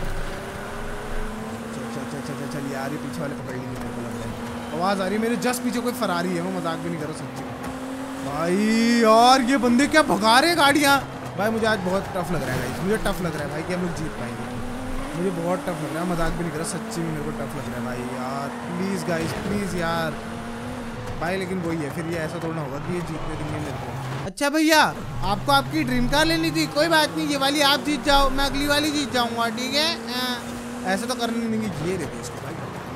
चल यार, ये पीछे वाले पकड़ लेंगे मेरे को लग रहा है। आवाज आ रही है मेरे जस्ट पीछे, कोई फरारी है, मैं मजाक भी नहीं कर रहा सच्ची भाई। यार ये बंदे क्या भगा रहे हैं गाड़ियाँ भाई। मुझे आज बहुत टफ लग रहा है भाई, मुझे टफ लग रहा है भाई कि हम लोग जीत पाएंगे। मुझे बहुत टफ लग रहा है, मजाक भी नहीं कर रहा, सच्ची में मेरे को टफ लग रहा है भाई। यार प्लीज़ गाइस प्लीज़ यार भाई। लेकिन वही है, फिर ये ऐसा थोड़ा होगा कि ये जीतने देंगे मेरे को। अच्छा भैया, आपको आपकी ड्रीम कार लेनी थी, कोई बात नहीं, ये वाली आप जीत जाओ, मैं अगली वाली जीत जाऊंगा, ठीक है। ऐसा तो करने नहीं देंगे। ये देखो इसको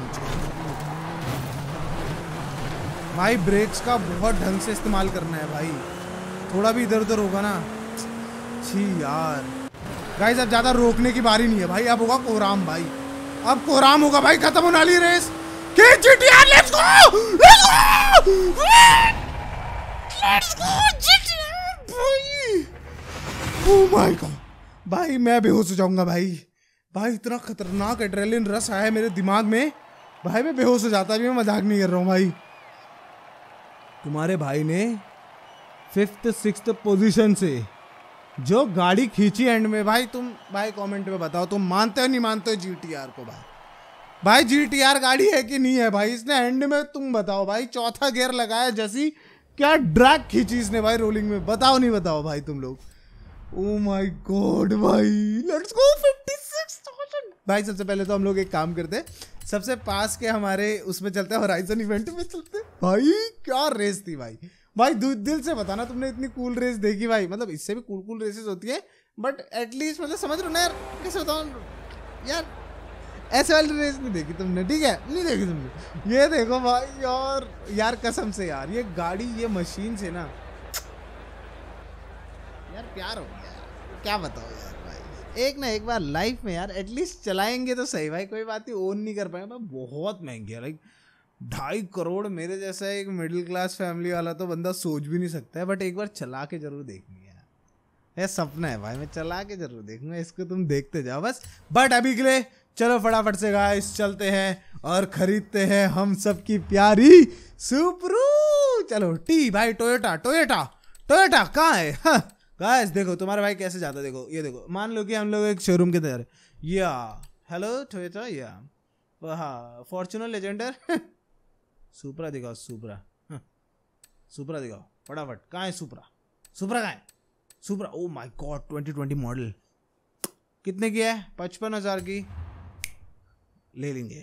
भाई, ब्रेक्स का बहुत ढंग से इस्तेमाल करना है भाई। थोड़ा भी इधर उधर होगा ना, छी यार। गाइस अब ज्यादा रोकने की बारी नहीं है भाई, अब होगा कोहराम भाई, अब कोहराम होगा भाई। खत्म होने वाली race. GTR let's go, let's go GTR भाई। ओह माय गॉड भाई, मैं बेहोश हो जाऊंगा भाई। भाई इतना खतरनाक एड्रेनलिन रश आया है मेरे दिमाग में भाई, मैं बेहोश हो जाता है। मैं मजाक नहीं कर रहा हूँ भाई। तुम्हारे भाई ने 5th 6th पोजीशन से जो गाड़ी खींची एंड में भाई, तुम भाई कमेंट में बताओ तुम मानते हो नहीं मानते हो GTR को भाई। भाई GTR गाड़ी है कि नहीं है भाई। इसने एंड में तुम बताओ भाई, चौथा गियर लगाया जैसी क्या ड्रैग खींची इसने भाई रोलिंग में, बताओ नहीं बताओ भाई तुम लोग। ओ माय गॉड भाई, लेट्स गो 56,000 भाई। सबसे पहले तो हम लोग एक काम करते हैं, सबसे पास के हमारे उसमें चलते हैं, होराइजन इवेंट में चलते हैं भाई। क्या रेस थी भाई। भाई दिल से बताना तुमने इतनी कूल रेस देखी भाई। मतलब इससे भी कूल रेसेस होती है, बट एटलीस्ट मतलब समझ रहे हो ना यार, कैसे बताऊँ यार, ऐसे वाली रेस नहीं देखी तुमने, ठीक है, नहीं देखी तुमने। ये देखो भाई यार कसम से यार, ये गाड़ी ये मशीन से ना यार प्यार हो गया यार, क्या बताओ यार भाई। एक ना एक बार लाइफ में यार एटलीस्ट चलाएंगे तो सही भाई। कोई बात नहीं, ओन नहीं कर पाएंगे, बहुत महंगी है, लाइक 2.5 करोड़ मेरे जैसा एक मिडिल क्लास फैमिली वाला तो बंदा सोच भी नहीं सकता है, बट एक बार चला के जरूर देखनी है। ये सपना है भाई, मैं चला के जरूर देखूंगा इसको, तुम देखते जाओ बस। बट अभी के लिए चलो फटाफट से गाइस चलते हैं और खरीदते हैं हम सबकी प्यारी सुपरू। चलो टी भाई, टोयोटा टोयोटा टोयोटा कहाँ है? हाँ गाइस देखो तुम्हारा भाई कैसे जाता है, देखो ये देखो, मान लो कि हम लोग एक शोरूम के अंदर, या हेलो टोयोटा, या हाँ फॉर्च्यूनर लेजेंडर सुपरा दिखाओ, सुपरा सुपरा दिखाओ फटाफट। कहाँ है सुपरा? सुपरा कहाँ है? Supra, oh my god 2020 model, कितने की है? 55,000 की, ले लेंगे।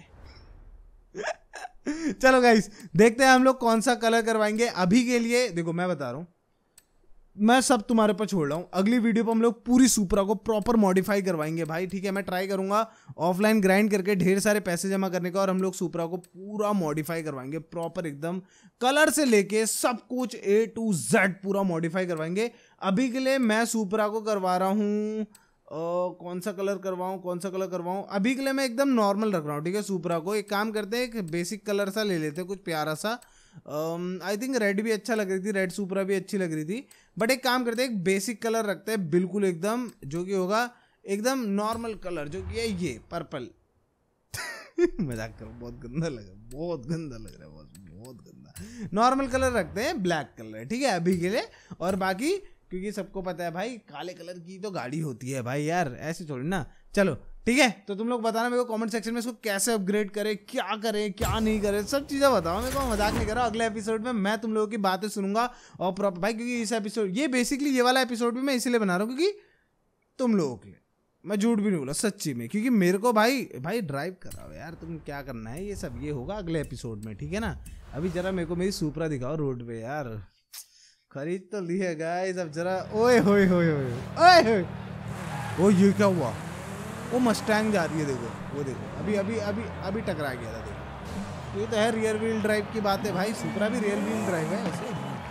चलो गाइस देखते हैं हम लोग कौन सा कलर करवाएंगे। अभी के लिए देखो मैं बता रहा हूँ, मैं सब तुम्हारे पर छोड़ रहा हूँ। अगली वीडियो पर हम लोग पूरी सुपरा को प्रॉपर मॉडिफाई करवाएंगे भाई, ठीक है। मैं ट्राई करूंगा ऑफलाइन ग्राइंड करके ढेर सारे पैसे जमा करने का, और हम लोग सुपरा को पूरा मॉडिफाई करवाएंगे प्रॉपर, एकदम कलर से लेके सब कुछ A to Z पूरा मॉडिफाई करवाएंगे। अभी के लिए मैं सुपरा को करवा रहा हूँ, कौन सा कलर करवाऊँ, कौन सा कलर करवाऊँ? अभी के लिए मैं एकदम नॉर्मल रख रहा हूँ, ठीक है। सुपरा को एक काम करते हैं, एक बेसिक कलर सा ले लेते हैं, कुछ प्यारा सा। आई थिंक रेड भी अच्छा लग रही थी, रेड सुपरा भी अच्छी लग रही थी, बट एक काम करते हैं एक बेसिक कलर रखते हैं बिल्कुल एकदम, जो कि होगा एकदम नॉर्मल कलर, जो कि है ये पर्पल। मजाक करो, बहुत गंदा लग रहा है, बहुत गंदा लग रहा है, बहुत गंदा। नॉर्मल कलर रखते हैं, ब्लैक कलर, ठीक है अभी के लिए। और बाकी क्योंकि सबको पता है भाई काले कलर की तो गाड़ी होती है भाई यार, ऐसे थोड़ी ना। चलो ठीक है, तो तुम लोग बताना मेरे को कमेंट सेक्शन में इसको कैसे अपग्रेड करें, क्या करें क्या नहीं करें, सब चीज़ें बताओ मेरे को, मजाक नहीं कर रहा। अगले एपिसोड में मैं तुम लोगों की बातें सुनूंगा और प्रॉपर भाई, क्योंकि इस एपिसोड, ये बेसिकली ये वाला एपिसोड भी मैं इसीलिए बना रहा हूँ क्योंकि तुम लोगों के लिए, मैं झूठ भी नहीं बोला सच्ची में, क्योंकि मेरे को भाई ड्राइव कराओ यार, तुम क्या करना है ये सब, ये होगा अगले एपिसोड में, ठीक है ना। अभी जरा मेरे को मेरी सुपरा दिखाओ रोड पे यार, खरीद तो ली है गाइस, अब जरा। ओए होए होए होए ओए होए, ओ ये क्या हुआ? वो मस्टैंग जा रही है, देखो वो देखो, अभी अभी अभी अभी टकरा गया था, देखो। ये तो है रियर व्हील ड्राइव की बात है भाई, सुपरा भी रियर व्हील ड्राइव है ऐसे।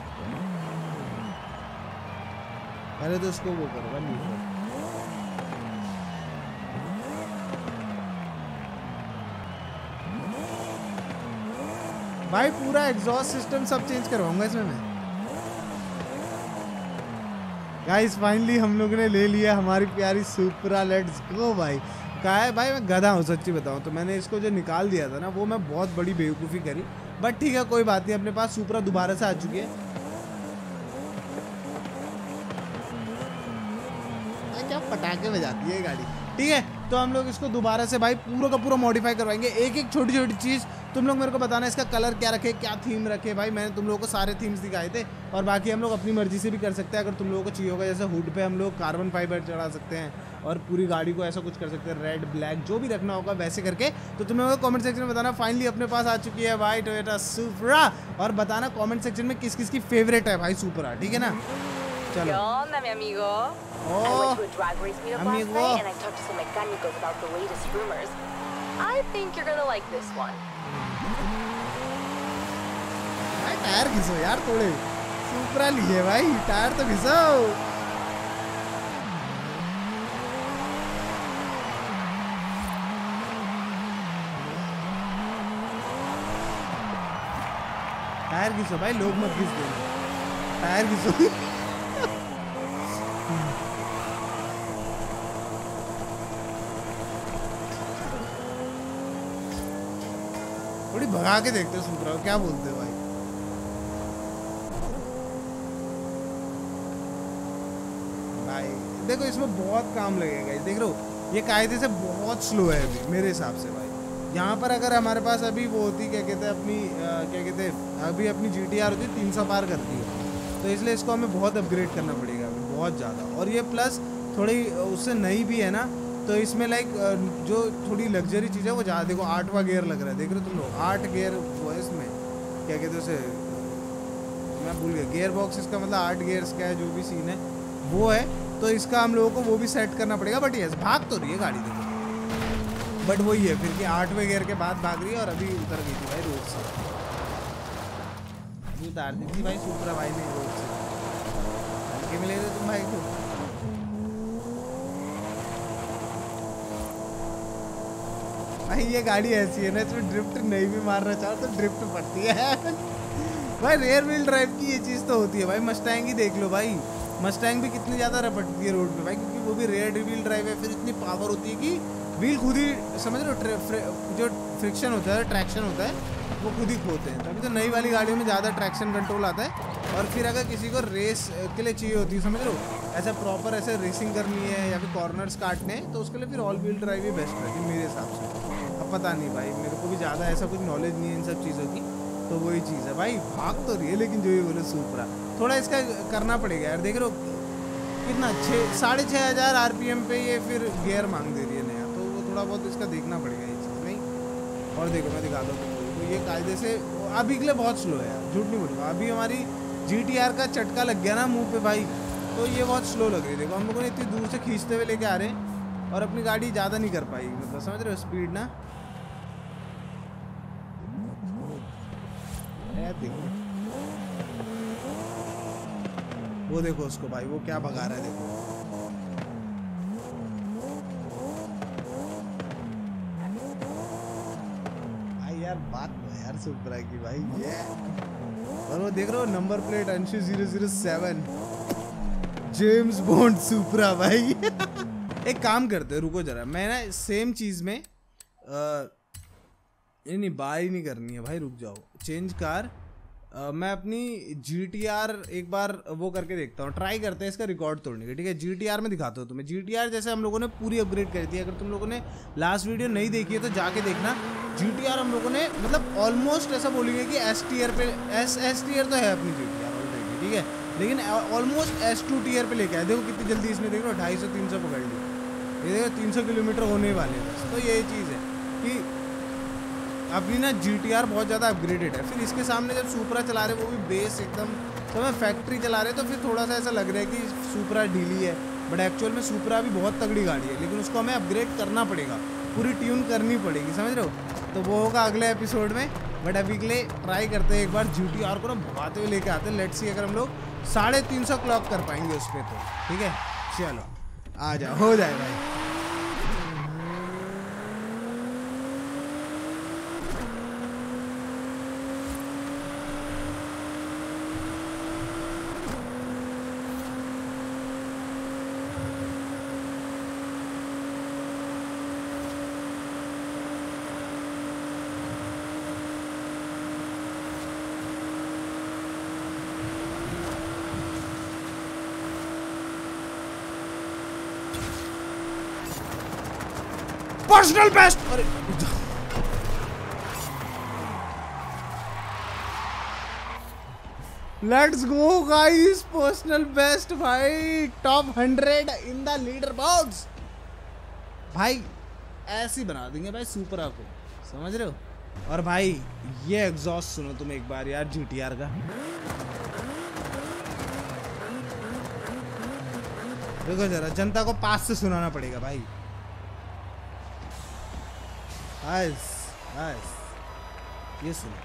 पहले तो उसको वो करो भाई, पूरा एग्जॉस्ट सिस्टम सब चेंज करवाऊंगा इसमें मैं। गाइस फाइनली हम लोगों ने ले लिया हमारी प्यारी सुपरा, लेट्स गो भाई। कहा है भाई मैं गधा हूँ सच्ची बताऊँ तो, मैंने इसको जो निकाल दिया था ना वो मैं बहुत बड़ी बेवकूफ़ी करी, बट ठीक है कोई बात नहीं, अपने पास सुपरा दोबारा से आ चुकी है। क्या पटाखे बजाती है गाड़ी, ठीक है। तो हम लोग इसको दोबारा से भाई पूरा का पूरा मॉडिफाई करवाएंगे, एक एक छोटी छोटी चीज़ तुम लोग मेरे को बताना, इसका कलर क्या रखे, क्या थीम रखे। भाई मैंने तुम लोगों को सारे थीम्स दिखाए थे, और बाकी हम लोग अपनी मर्जी से भी कर सकते हैं अगर तुम लोगों को चाहिए होगा। जैसे हुड पे हम लोग कार्बन फाइबर चढ़ा सकते हैं, और पूरी गाड़ी को ऐसा कुछ कर सकते हैं, रेड ब्लैक जो भी रखना होगा वैसे करके। तो तुम लोगों को कमेंट सेक्शन में बताना। फाइनली अपने पास आ चुकी है भाई टोयोटा सुपरा, और बताना कमेंट सेक्शन में किस किस की फेवरेट है भाई सुपरा, ठीक है ना। चलो amigo. I went to a drag race meetup last night and I talked to some mecánicos about the latest rumors. I think you're gonna like this one. भाई टायर घिसो यार थोड़े, सुपरा लिए भाई टायर तो घिसो। टायर घिसो भाई, लोग मत घिस देना, टायर घिसो। थोड़ी भगा के देखते हो सुपरा, क्या बोलते हो भाई? भाई देखो इसमें बहुत काम लगेगा, देख रहे हो ये कायदे से बहुत स्लो है अभी मेरे हिसाब से भाई। यहाँ पर अगर हमारे पास अभी वो होती क्या कहते हैं अपनी क्या कहते हैं अभी अपनी GTR होती 300 पार करती है, तो इसलिए इसको हमें बहुत अपग्रेड करना पड़ेगा बहुत ज़्यादा। और ये प्लस थोड़ी उससे नई भी है ना, तो इसमें लाइक जो थोड़ी लग्जरी चीज़ है वो ज़्यादा। देखो 8वां गियर लग रहा है, देख रहे हो तुम लोग 8 गियर वो है इसमें, क्या कहते हैं उसे मैं भूल गया, गियर बॉक्स इसका मतलब 8 गियर्स का है जो भी सीन है वो है, तो इसका हम लोगों को वो भी सेट करना पड़ेगा। बट यस भाग तो रही है गाड़ी देखो, बट वही है फिर कि 8वें गियर के बाद भाग रही है, और अभी उतर गई थी भाई रोड से, अभी उतार दी थी भाई सुपरा भाई ने रोड से। हल्के में ले रहे तुम भाई को, भाई ये गाड़ी ऐसी है ना, इसमें ड्रिफ्ट नहीं भी मारना चाहो तो ड्रिफ्ट पड़ती है भाई। रेयर व्हील ड्राइव की ये चीज़ तो होती है भाई। मस्टैंग ही देख लो भाई, मस्टैंग भी कितनी ज़्यादा रपटती है रोड पे भाई, क्योंकि वो भी रेयर व्हील ड्राइव है। फिर इतनी पावर होती है कि व्हील खुद ही, समझ लो, जो फ्रिक्शन होता है, ट्रैक्शन होता है, वो खुद ही खोते हैं। तभी तो नई वाली गाड़ियों में ज़्यादा ट्रैक्शन कंट्रोल आता है। और फिर अगर किसी को रेस के लिए चाहिए होती है, समझ लो, ऐसा प्रॉपर ऐसे रेसिंग करनी है या फिर कॉर्नर्स काटने हैं, तो उसके लिए फिर ऑल व्हील ड्राइव ही बेस्ट रहती है मेरे हिसाब से। अब पता नहीं भाई, मेरे को भी ज़्यादा ऐसा कुछ नॉलेज नहीं है इन सब चीज़ों की, तो वही चीज़ है भाई। भाग तो रही है, लेकिन जो ये बोले सुपरा थोड़ा इसका करना पड़ेगा यार। देख रहे हो कितना 6,500 RPM पे ये फिर गियर मांग दे रही है नया, तो वो थोड़ा बहुत इसका देखना पड़ेगा ये चीज़, नहीं। और देखो मैं दिखाता हूँ तुमको, तो ये कायदे से अभी के लिए बहुत स्लो है यार, झूठ नहीं बोलूँगा। अभी हमारी GTR का चटका लग गया ना मुंह पे भाई, तो ये बहुत स्लो लग रही है। देखो हम लोगों ने इतनी दूर से खींचते हुए लेके आ रहे हैं और अपनी गाड़ी ज़्यादा नहीं कर पाई, मतलब समझ रहे हो स्पीड ना। देखो वो, देखो उसको भाई, वो क्या भगा रहा है, देखो। भाई यार बात तो है यार सुपरा की भाई, ये और वो देख रहे हो number plate Anshu 007 James Bond Supra भाई एक काम करते हैं, रुको जरा, मैं ना सेम चीज में नहीं बाई नहीं करनी है भाई, रुक जाओ। चेंज कार, मैं अपनी GTR एक बार वो करके देखता हूँ, ट्राई करते हैं इसका रिकॉर्ड तोड़ने का, ठीक है। GTR में दिखाता हूँ तुम्हें। GTR जैसे हम लोगों ने पूरी अपग्रेड करी थी, अगर तुम लोगों ने लास्ट वीडियो नहीं देखी है तो जाके देखना। GTR हम लोगों ने मतलब ऑलमोस्ट ऐसा बोलेंगे कि S टियर पे, S टियर तो है अपनी GTR ऑलरेडी, ठीक है, लेकिन ऑलमोस्ट S2 टियर पे लेके आए। देखो कितनी जल्दी इसने, देख लो 250-300 पकड़ लिया, ये देखो 300 किलोमीटर होने वाले हैं बस। तो यही चीज़ है कि अपनी ना GTR बहुत ज़्यादा अपग्रेडेड है। फिर इसके सामने जब सुपरा चला रहे, वो भी बेस एकदम, तो मैं फैक्ट्री चला रहे, तो फिर थोड़ा सा ऐसा लग रहा है कि सुपरा ढीली है, बट एक्चुअल में सुपरा भी बहुत तगड़ी गाड़ी है, लेकिन उसको हमें अपग्रेड करना पड़ेगा, पूरी ट्यून करनी पड़ेगी, समझ रहे हो। तो वो होगा अगले एपिसोड में, बट अभी के लिए ट्राई करते हैं एक बार GTR को ना भगाते हुए लेके आते हैं। लेट्स सी अगर हम लोग 350 क्लॉक कर पाएंगे उस पर, तो ठीक है। चलो आ जाओ, हो जाए भाई। पर्सनल बेस्ट, अरे let's go guys, personal best भाई, top 100 in the leaderboards भाई। ऐसे ही बना देंगे भाई सुपरा को, समझ रहे हो। और भाई ये एग्जॉस्ट सुनो तुम एक बार यार GTR का, देखो जरा, जनता को पास से सुनाना पड़ेगा भाई। ये सुनो,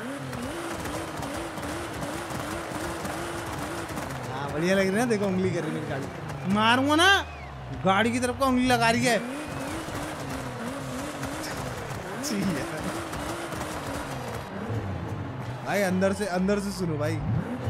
हाँ बढ़िया लग रही है ना। देखो उंगली कर रही है मेरी गाड़ी, मारूंगा ना गाड़ी की तरफ को उंगली लगा रही है भाई। अंदर से सुनो भाई।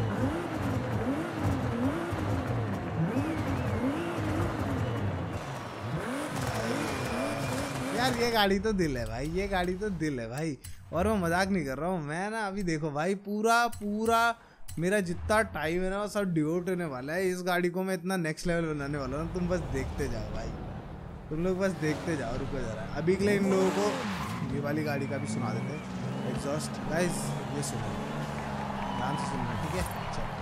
यार ये गाड़ी तो दिल है भाई, ये गाड़ी तो दिल है भाई, और मैं मजाक नहीं कर रहा हूँ। मैं ना अभी देखो भाई, पूरा मेरा जितना टाइम है ना वो सब डिवोट होने वाला है इस गाड़ी को। मैं इतना नेक्स्ट लेवल बनाने वाला हूँ, तुम बस देखते जाओ भाई, तुम लोग बस देखते जाओ। रुको जरा, अभी के लिए इन लोगों को ये वाली गाड़ी का भी सुना देते हैं एग्जॉस्ट। गाइस ये सुनो, ध्यान से सुनना, ठीक है।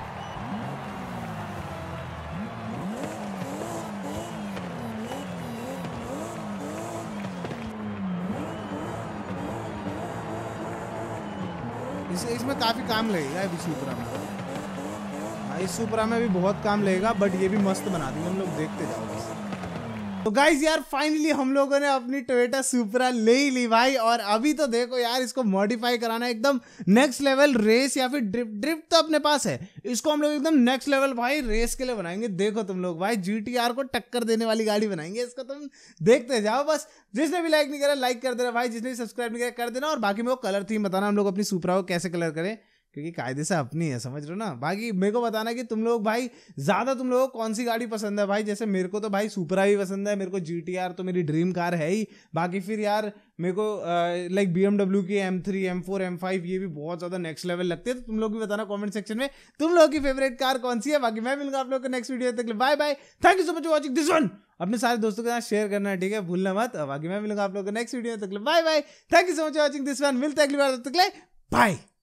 इसमें काफ़ी काम लगेगा अभी सुपरा में, इस सुपरा में भी बहुत काम लगेगा, बट ये भी मस्त बना देंगे हम लोग, देखते जाओ बस। तो गाइज यार फाइनली हम लोगों ने अपनी टोयोटा सुपरा ले ही ली भाई। और अभी तो देखो यार, इसको मॉडिफाई कराना एकदम नेक्स्ट लेवल रेस या फिर ड्रिफ्ट तो अपने पास है, इसको हम लोग एकदम नेक्स्ट लेवल भाई रेस के लिए बनाएंगे। देखो तुम लोग भाई GTR को टक्कर देने वाली गाड़ी बनाएंगे, इसको तुम देखते जाओ बस। जिसने भी लाइक नहीं करा लाइक कर देना भाई, जिसने भी सब्सक्राइब नहीं करा कर देना। और बाकी मेरे को कलर थीम बताना हम लोग अपनी सुपरा को कैसे कलर करें, क्योंकि कायदे से अपनी है, समझ रहे हो ना। बाकी मेरे को बताना कि तुम लोग भाई ज़्यादा तुम लोगों को कौन सी गाड़ी पसंद है भाई। जैसे मेरे को तो भाई सुपरा ही पसंद है, मेरे को GTR तो मेरी ड्रीम कार है ही। बाकी फिर यार मेरे को लाइक BMW की M3 M4 M5 ये भी बहुत ज़्यादा नेक्स्ट लेवल लगती है। तो तुम लोग भी बताना कॉमेंट सेक्शन में तुम लोगों की फेवरेट कार कौन सी है। बाकी मैं मिलूंगा आप लोग को नेक्स्ट वीडियो तक, bye bye, thank you so much watching this one. अपने सारे दोस्तों के साथ शेयर करना, ठीक है, भूलना मत। बाकी मैं मिलूंगा आप लोग को नेक्स्ट वीडियो तक, bye bye, thank you so much watching this one. मिलते हैं अगली बार, तक बाय।